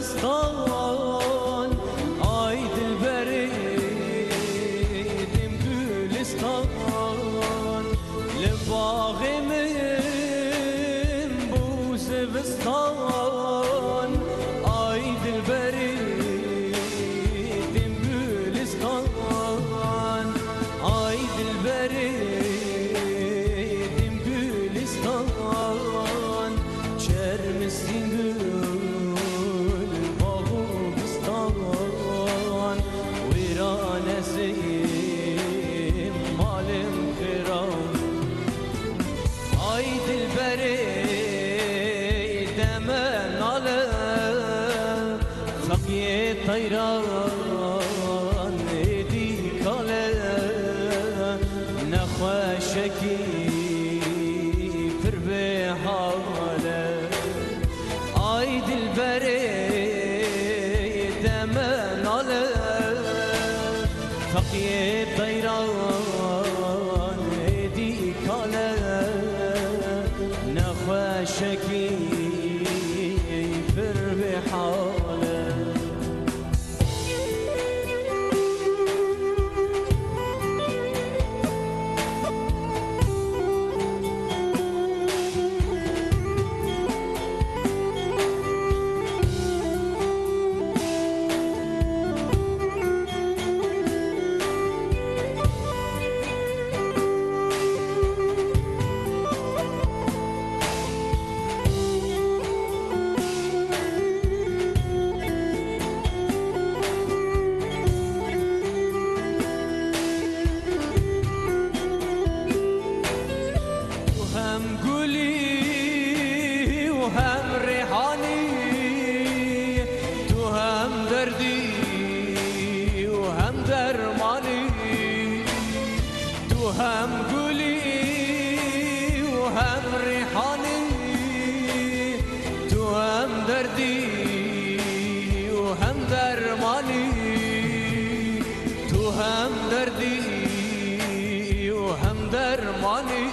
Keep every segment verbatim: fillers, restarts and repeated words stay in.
زمستان آی دلبری دم گلستان لباغ من بو زمستان آی دلبری دم گلستان آی دلبری دم گلستان چرمستین طيران ايدي كاله نخوشكي فربي حاله اي دلبري دمن على فقي طيران ايدي كاله نخوشكي فربي حاله هم گلی و هم ریحانی تو هم دردی و هم درمانی تو هم دردی و هم درمانی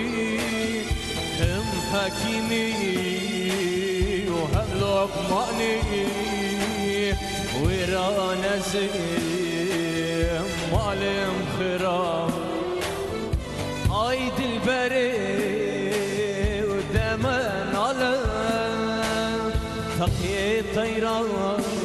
هم حکیمی و هم لقمانی ویران زیم مالم خرام آی دلبری ودمن على فقي طيران